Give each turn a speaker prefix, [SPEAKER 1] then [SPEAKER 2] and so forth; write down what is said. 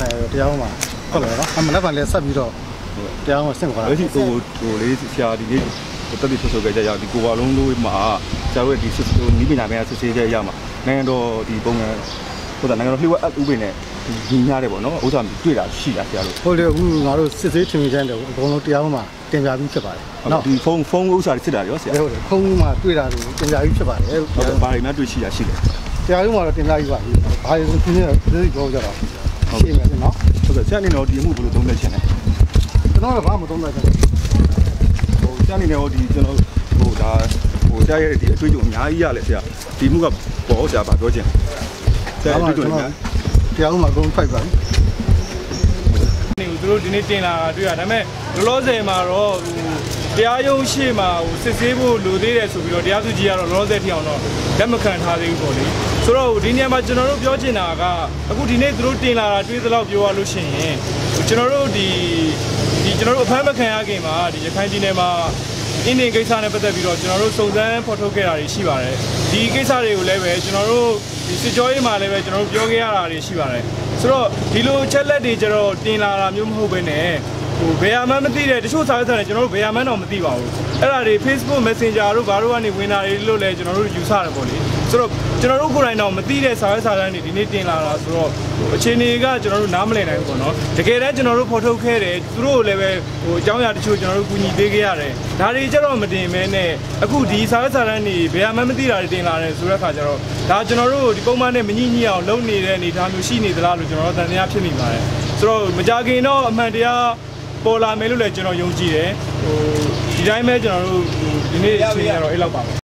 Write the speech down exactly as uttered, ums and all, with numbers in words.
[SPEAKER 1] ခံရတရားမှဟုတ်တယ်နော်အမလည်းဗန်လည်းဆက်ပြီးတော့တရားမှဆင့်ခေါ်တာ
[SPEAKER 2] လို့ရှိဟိုဟိုလေးဆရာဒီနေ့တက်ပြီးထုတ်ထုတ်ကြကြဒီကိုပါလုံးလို့မှာဆရာတို့ဒီစစ်နီးပညာပိုင်းစစ်ဆေးကြရမှာနိုင်ငံတော်ဒီပုံစံဟိုတာနိုင်ငံတော်လှည့်ဝက်ဥပဒေနဲ့ညီညာတယ်ပေါ့နော်ဥစ္စာတွေ့တာရှိတာဆရာတို့
[SPEAKER 1] ဟုတ်တယ်အခုငါတို့စစ်ဆေးထင်မြင်တဲ့အကုန်လုံးတရားမှတင်ပြပြီးဖြစ်ပါတယ်
[SPEAKER 2] နော်ဒီဖုန်းဖုန်းဥစ္စာတွေစစ်တာရောဆရာ
[SPEAKER 1] ဟုတ်တယ်ဖုန်းမှာတွေ့တာတွေတင်ပြပြီးဖြစ်ပါတယ်
[SPEAKER 2] ဟုတ်တယ်ဘာတွေမှတွေ့ရှိတာရှိတယ်
[SPEAKER 1] တရားရုံးမှာတော့တင်ပြပြီးပါပြီဘာတွေသူနေသိပြောကြတော့ရှိမယ်နော်
[SPEAKER 2] ဟုတ်ကဲ့ဆရာအနေနဲ့ဒီအမှုဘယ်လိုသုံးသပ်ချင်လဲ
[SPEAKER 1] ကျွန်တော်ကဘာမှမသုံးသပ်ချင်ဘူး
[SPEAKER 2] ဟိုဆရာအနေနဲ့ဒီကျွန်တော်ဟိုဒါဟိုကြားရတဲ့ဒီအတွေ့အကြုံအများကြီးရလဲဆရာဒီမှုကပေါ်ဆရာဗာပြောချင်ဆရာအတွေ့အကြုံများ
[SPEAKER 1] တရားဥမှာအကုန်ဖိုက်ပါပြီ
[SPEAKER 3] နေသူတို့ဒီနေ့တင်လာတွေ့ရဒါပေမဲ့လောလောဆယ်မှာတော့ဟိုတရားရုံးရှိမှာဟိုစစ်ဆေးဖို့လိုသေးတယ်ဆိုပြီးတော့တရားသူကြီးကတော့လောလောဆယ်ထိအောင်တော့လက်မခံထားသေးဘူးပေါ့လေဆိုတော့ဒီနေရာမှာကျွန်တော်တို့ပြောချင်တာကအခုဒီနေ့သူတို့တင်လာတာတွေးသလောက်ပြောရလို့ရှိရင်ကျွန်တော်တို့ဒီဒီကျွန်တော်တို့အဖမ်းမခံရခင်မှာဒီရခိုင်ပြည်နယ်မှာအင်းနေကိစ္စနဲ့ပတ်သက်ပြီးတော့ကျွန်တော်တို့စုံစမ်းဖော်ထုတ်ခဲ့တာတွေရှိပါတယ်ဒီကိစ္စတွေကိုလည်းပဲကျွန်တော်တို့ဒီစစ်ကြောရေးမှာလည်းပဲကျွန်တော်တို့ပြောခဲ့ရတာတွေရှိပါတယ်ဆိုတော့ဒီလိုချက်လက်တွေကျတော့တင်လာတာမျိုးမဟုတ်ဘဲနဲ့ဟိုဘယ်အမှမသိတဲ့တချို့စာရွက်စာတမ်းကျွန်တော်တို့ဘယ်အမှတော့မသိပါဘူးအဲ့ဒါတွေ Facebook Messenger တို့ဘာတို့ကနေဝင်တာတွေလို့လည်းကျွန်တော်တို့ယူဆတယ်ပေါ့လေဆိုတော့ကျွန်တော်တို့ကိုယ်တိုင်တော့မသိတဲ့စာရွက်စာတမ်းတွေဒီနေ့တင်လာတာဆိုတော့အခြေအနေကကျွန်တော်တို့နားမလည်နိုင်ဘူးပေါ့နော်တကယ်တမ်းကျွန်တော်တို့ဖော်ထုတ်ခဲ့တယ်သူတို့လည်းပဲဟိုအကြောင်းအရာတချို့ကျွန်တော်တို့ကူညီပေးခဲ့ရတယ်ဒါတွေကျတော့မတင်မဲနဲ့အခုဒီစာရွက်စာတမ်းတွေဘယ်အမှမသိတာတွေတင်လာတယ်ဆိုတဲ့အခါကျတော့ဒါကျွန်တော်တို့ဒီပုံမှန်နဲ့မညှိညှိအောင်လုပ်နေတဲ့အနေအထားမျိုးရှိနေသလားလို့ကျွန်တော်တို့တန်တရားဖြစ်မိပါတယ်ဆိုတော့မကြခင်တော့အမှန်တရားပေါ်လာမယ်လို့လည်းကျွန်တော်ယုံကြည်တယ်ဟိုဒီတိုင်းပဲကျွန်တော်တို့ဒီနေ့အချိန်ရတော့အဲ့လောက်ပါပဲ